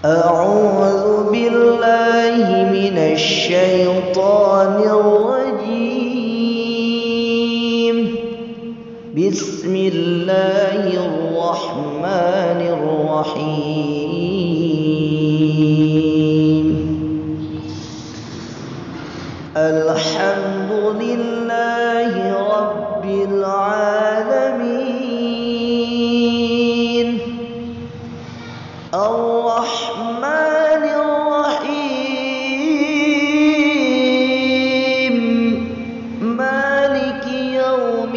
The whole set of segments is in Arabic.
أعوذ بالله من الشيطان الرجيم. بسم الله الرحمن الرحيم. الحمد لله رب العالمين. الرحمن الرحيم. مالك يوم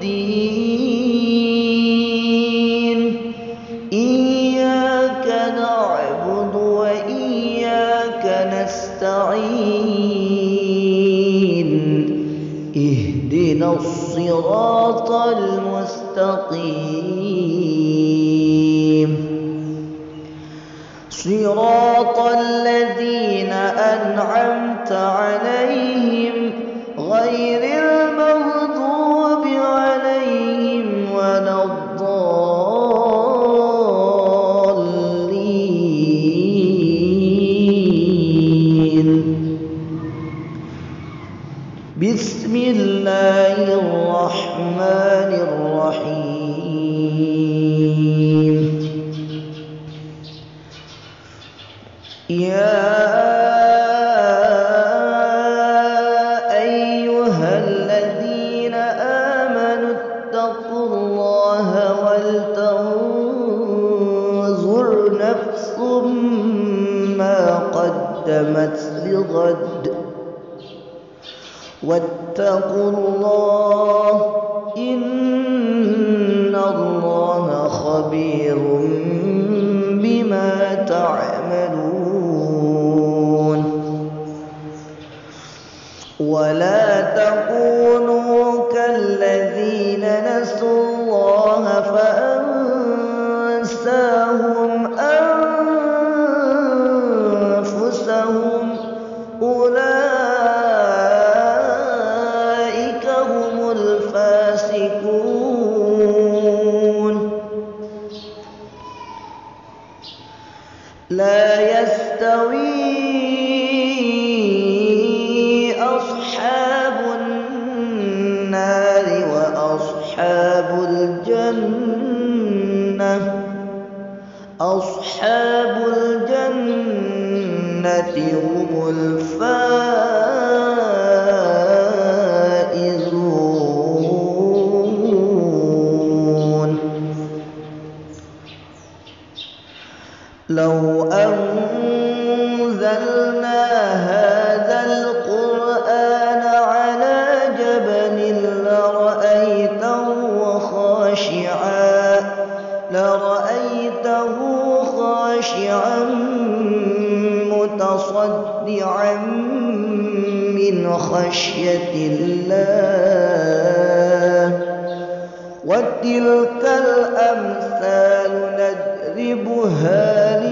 الدين. إياك نعبد وإياك نستعين. اهدنا الصراط المستقيم، صراط الذين أنعمت عليهم غير المغضوب عليهم ولا الضالين. بسم الله الرحمن الرحيم. يا أيها الذين آمنوا اتقوا الله ولتنظر نفس ما قدمت لغد واتقوا الله إن الله خبير بما تعملون. ولا تكونوا كالذين نسوا الله فأنساهم أنفسهم أولئك هم الفاسقون. لا يستوي أصحاب النار وأصحاب الجنة. أصحاب الجنة هم الفائزون. لو أنزلنا هذا القرآن على جبل لرأيته خاشعا متصدعا من خشية الله. وتلك الأمثال نضربها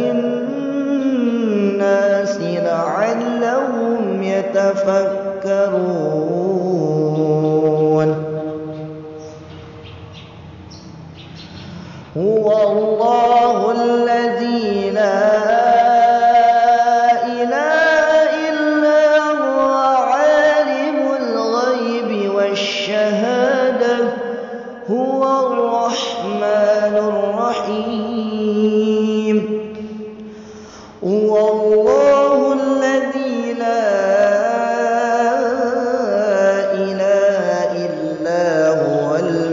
للناس لعلهم يتفكرون. هو الله الذي لا إله إلا هو عالم الغيب والشهادة هو الرحمن الرحيم. هو الله الذي لا إله إلا هو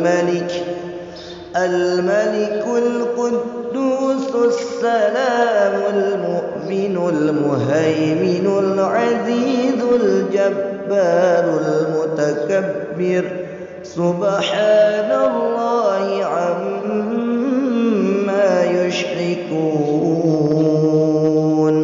الملك القدوس السلام المؤمن المهيمن العزيز الجبار المتكبر. سبحان الله عما يشركون.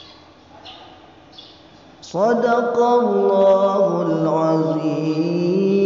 صدق الله العظيم.